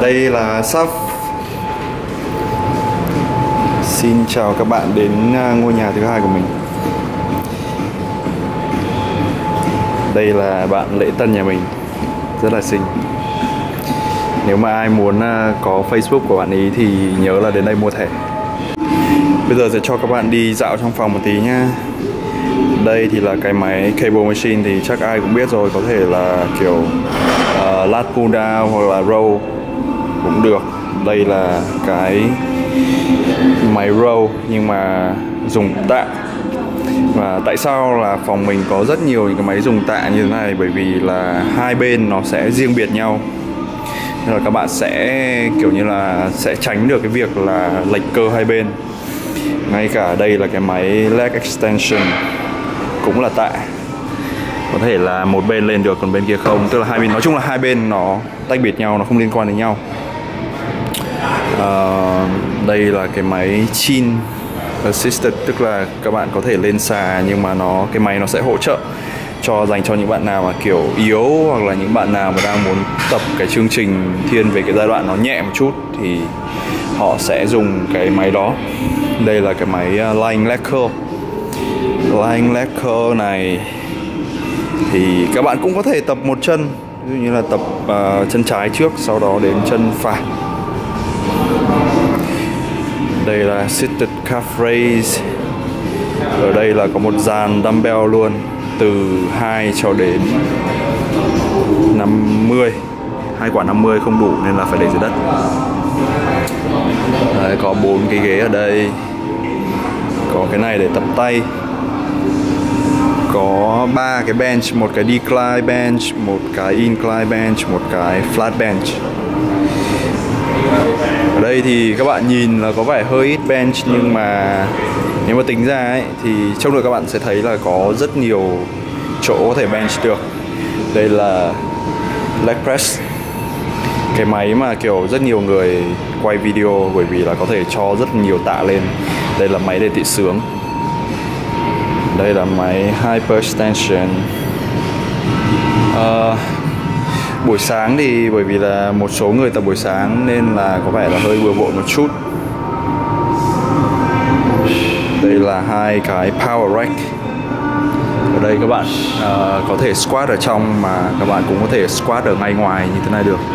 Đây là Sắp. Xin chào các bạn đến ngôi nhà thứ hai của mình. Đây là bạn lễ tân nhà mình, rất là xinh. Nếu mà ai muốn có Facebook của bạn ý thì nhớ là đến đây mua thẻ. Bây giờ sẽ cho các bạn đi dạo trong phòng một tí nhá. Đây thì là cái máy cable machine thì chắc ai cũng biết rồi, có thể là kiểu lat pull down hoặc là row cũng được. Đây là cái máy row nhưng mà dùng tạ. Và tại sao là phòng mình có rất nhiều những cái máy dùng tạ như thế này? Bởi vì là hai bên nó sẽ riêng biệt nhau, nên là các bạn sẽ kiểu như là sẽ tránh được cái việc là lệch cơ hai bên. Ngay cả đây là cái máy leg extension cũng là tạ, có thể là một bên lên được còn bên kia không, tức là hai bên, nói chung là hai bên nó tách biệt nhau, nó không liên quan đến nhau. Đây là cái máy chin assisted, tức là các bạn có thể lên xà nhưng mà cái máy nó sẽ hỗ trợ dành cho những bạn nào mà kiểu yếu, hoặc là những bạn nào mà đang muốn tập cái chương trình thiên về cái giai đoạn nó nhẹ một chút thì họ sẽ dùng cái máy đó. Đây là cái máy lying leg curl. Lying leg curl này thì các bạn cũng có thể tập một chân, ví dụ như là tập chân trái trước, sau đó đến chân phải. Đây là seated calf raise. Ở đây là có một dàn dumbbell luôn, từ 2 cho đến 50. 2 quả 50 không đủ nên là phải để dưới đất. Đấy, có 4 cái ghế ở đây. Có cái này để tập tay. Có 3 cái bench, một cái decline bench, một cái incline bench, một cái flat bench. Ở đây thì các bạn nhìn là có vẻ hơi ít bench, nhưng mà nếu mà tính ra ấy, thì trong được các bạn sẽ thấy là có rất nhiều chỗ có thể bench được. Đây là leg press, cái máy mà kiểu rất nhiều người quay video bởi vì là có thể cho rất nhiều tạ lên. Đây là máy để tị xướng. Đây là máy hyperextension. Buổi sáng thì bởi vì là một số người tập buổi sáng nên là có vẻ là hơi bừa bộn một chút. Đây là 2 cái power rack. Ở đây các bạn có thể squat ở trong, mà các bạn cũng có thể squat ở ngay ngoài như thế này được.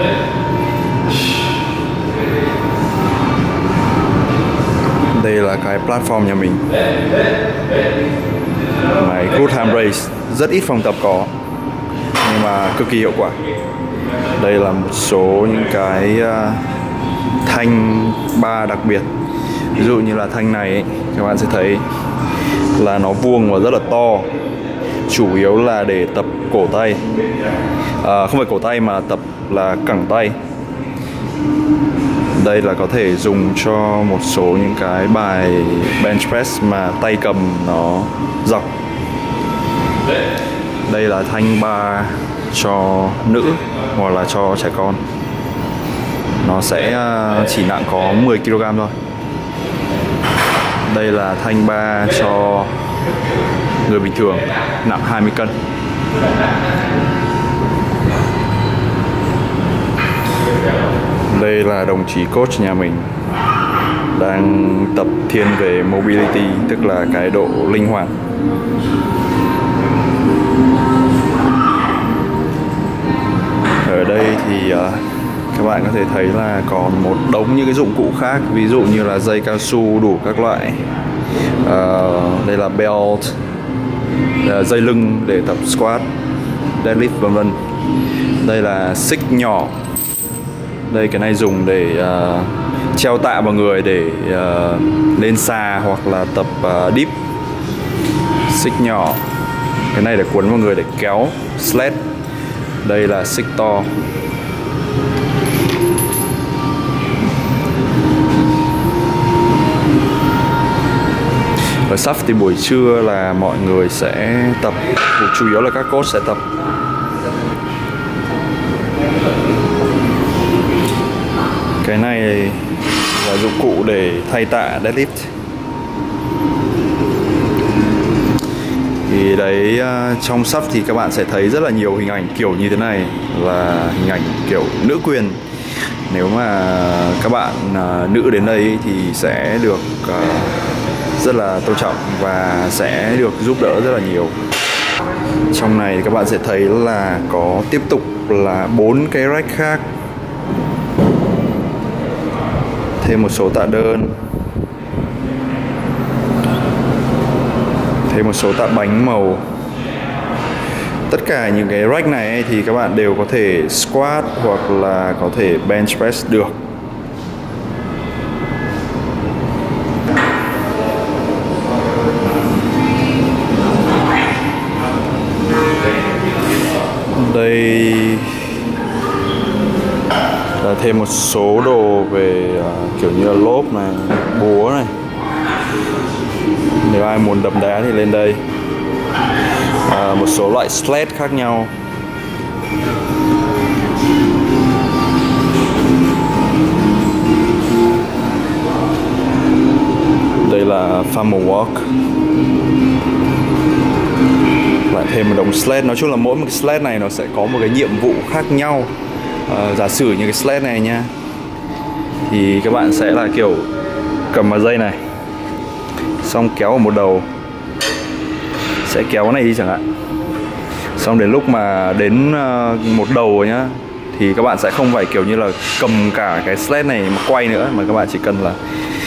Đây là cái platform nhà mình. Máy glute ham raise, rất ít phòng tập có nhưng mà cực kỳ hiệu quả. Đây là một số những cái thanh bar đặc biệt. Ví dụ như là thanh này ấy, các bạn sẽ thấy là nó vuông và rất là to, chủ yếu là để tập cổ tay, không phải cổ tay mà tập là cẳng tay. Đây là có thể dùng cho một số những cái bài bench press mà tay cầm nó dọc. Đây là thanh bar cho nữ hoặc là cho trẻ con, nó sẽ chỉ nặng có 10 kg thôi. Đây là thanh bar cho người bình thường, nặng 20 cân. Đây là đồng chí coach nhà mình, đang tập thiên về mobility, tức là cái độ linh hoạt. Ở đây thì các bạn có thể thấy là còn một đống những cái dụng cụ khác, ví dụ như là dây cao su đủ các loại. Đây là belt, dây lưng để tập squat, deadlift vân vân. Đây là xích nhỏ. Đây, cái này dùng để treo tạ vào người để lên xà hoặc là tập dip. Xích nhỏ. Cái này để quấn vào người để kéo sled. Đây là xích to. Ở Sắp thì buổi trưa là mọi người sẽ tập, chủ yếu là các coach sẽ tập. Cái này là dụng cụ để thay tạ deadlift. Thì đấy, trong Sắp thì các bạn sẽ thấy rất là nhiều hình ảnh kiểu như thế này, là hình ảnh kiểu nữ quyền. Nếu mà các bạn nữ đến đây thì sẽ được rất là tôn trọng và sẽ được giúp đỡ rất là nhiều. Trong này các bạn sẽ thấy là có tiếp tục là 4 cái rack khác, thêm một số tạ đơn, thêm một số tạ bánh màu. Tất cả những cái rack này thì các bạn đều có thể squat hoặc là có thể bench press được. Đây là thêm một số đồ về kiểu như là lốp này, búa này. Nếu ai muốn đập đá thì lên đây. Một số loại sled khác nhau. Đây là farmer walk. Lại thêm một đống sled. Nói chung là mỗi một cái sled này nó sẽ có một cái nhiệm vụ khác nhau. Giả sử như cái sled này nha, thì các bạn sẽ là kiểu cầm vào dây này, xong kéo ở một đầu, sẽ kéo cái này đi chẳng hạn. Xong đến lúc mà đến một đầu nhá, thì các bạn sẽ không phải kiểu như là cầm cả cái sled này mà quay nữa, mà các bạn chỉ cần là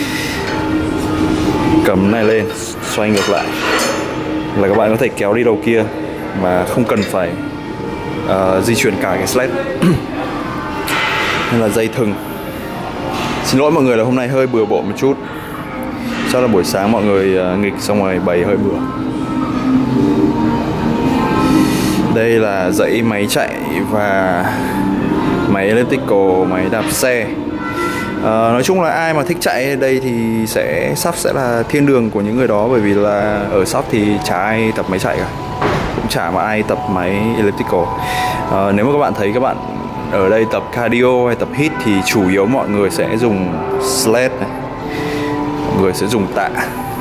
cầm này lên, xoay ngược lại là các bạn có thể kéo đi đầu kia mà không cần phải di chuyển cả cái sled. Nên là dây thừng. Xin lỗi mọi người là hôm nay hơi bừa bộn một chút. Chắc là buổi sáng mọi người nghịch xong rồi bày hơi bừa. Đây là dãy máy chạy và máy elliptical, máy đạp xe. Nói chung là ai mà thích chạy ở đây thì shop sẽ là thiên đường của những người đó, bởi vì là ở shop thì chả ai tập máy chạy cả, cũng chả mà ai tập máy elliptical. Nếu mà các bạn thấy các bạn ở đây tập cardio hay tập hit thì chủ yếu mọi người sẽ dùng sled này, mọi người sẽ dùng tạ.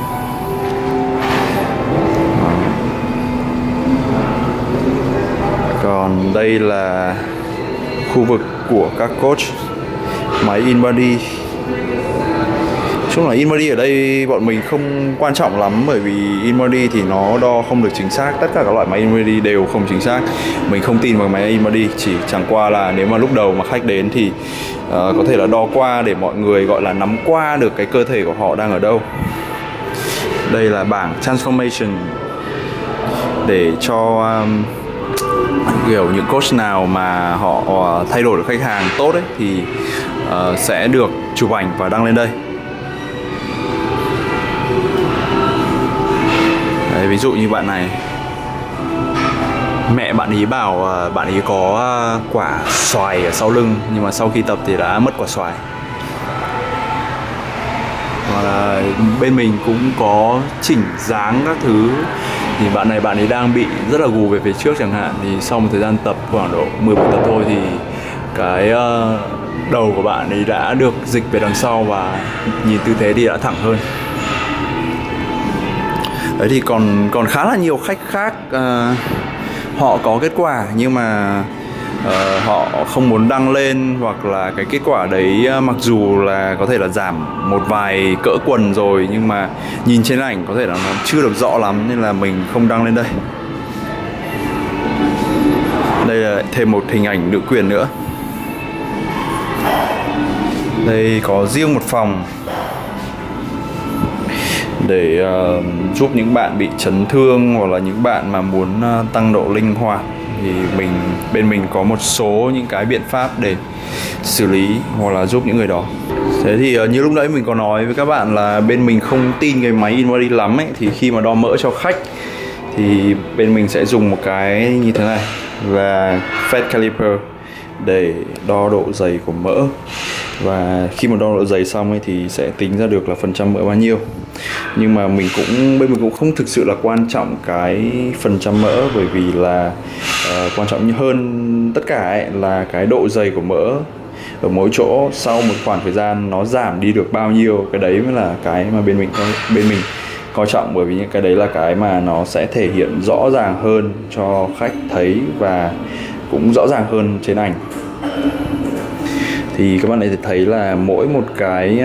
Còn đây là khu vực của các coach, máy InBody. Chung là InBody ở đây bọn mình không quan trọng lắm, bởi vì InBody thì nó đo không được chính xác. Tất cả các loại máy InBody đều không chính xác. Mình không tin vào máy InBody, chỉ chẳng qua là nếu mà lúc đầu mà khách đến thì có thể là đo qua để mọi người gọi là nắm qua được cái cơ thể của họ đang ở đâu. Đây là bảng transformation để cho kiểu những coach nào mà họ thay đổi được khách hàng tốt ấy thì sẽ được chụp ảnh và đăng lên đây. Đấy, ví dụ như bạn này, mẹ bạn ý bảo bạn ý có quả xoài ở sau lưng, nhưng mà sau khi tập thì đã mất quả xoài. Và bên mình cũng có chỉnh dáng các thứ, thì bạn ấy đang bị rất là gù về phía trước chẳng hạn, thì sau một thời gian tập khoảng độ 10 buổi tập thôi thì cái đầu của bạn ấy đã được dịch về đằng sau và nhìn tư thế thì đã thẳng hơn. Đấy, thì còn khá là nhiều khách khác họ có kết quả nhưng mà họ không muốn đăng lên, hoặc là cái kết quả đấy mặc dù là có thể là giảm một vài cỡ quần rồi nhưng mà nhìn trên ảnh có thể là nó chưa được rõ lắm, nên là mình không đăng lên đây. Đây là thêm một hình ảnh nữ quyền nữa. Đây có riêng một phòng để giúp những bạn bị chấn thương hoặc là những bạn mà muốn tăng độ linh hoạt, thì bên mình có một số những cái biện pháp để xử lý hoặc là giúp những người đó. Thế thì như lúc nãy mình có nói với các bạn là bên mình không tin cái máy InBody lắm ấy, thì khi mà đo mỡ cho khách thì bên mình sẽ dùng một cái như thế này là fat caliper để đo độ dày của mỡ. Và khi mà đo độ dày xong ấy thì sẽ tính ra được là phần trăm mỡ bao nhiêu. Nhưng mà bên mình cũng không thực sự là quan trọng cái phần trăm mỡ, bởi vì là quan trọng hơn tất cả ấy là cái độ dày của mỡ ở mỗi chỗ sau một khoảng thời gian nó giảm đi được bao nhiêu. Cái đấy mới là cái mà bên mình coi trọng, bởi vì những cái đấy là cái mà nó sẽ thể hiện rõ ràng hơn cho khách thấy và cũng rõ ràng hơn trên ảnh. thì các bạn có thể thấy là mỗi một cái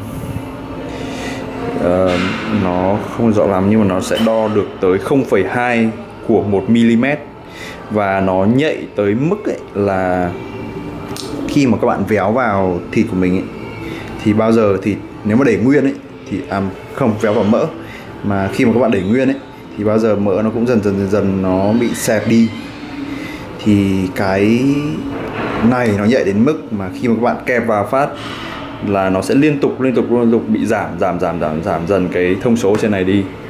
nó không rõ lắm nhưng mà nó sẽ đo được tới 0,2 của 1 mm, và nó nhạy tới mức ấy là khi mà các bạn véo vào thịt của mình ấy, thì bao giờ thì nếu mà để nguyên ấy thì không véo vào mỡ, mà khi mà các bạn để nguyên ấy thì bao giờ mỡ nó cũng dần dần nó bị xẹp đi. Thì cái này nó nhạy đến mức mà khi mà các bạn kẹp vào phát là nó sẽ liên tục bị giảm dần cái thông số trên này đi.